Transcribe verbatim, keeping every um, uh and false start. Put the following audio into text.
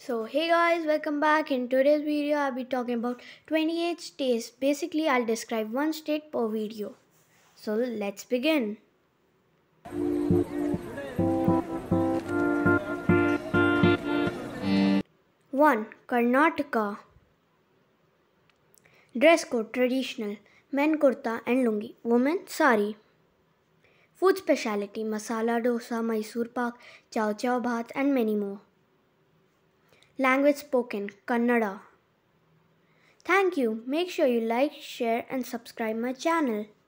So hey guys, welcome back. In today's video I'll be talking about twenty-eight states. Basically I'll describe one state per video. So let's begin. one. Karnataka. Dress code traditional. Men kurta and lungi. Women sari. Food speciality masala dosa, Mysore pak, chow chow bhat and many more. Language spoken Kannada. Thank you. Make sure you like, share and subscribe my channel.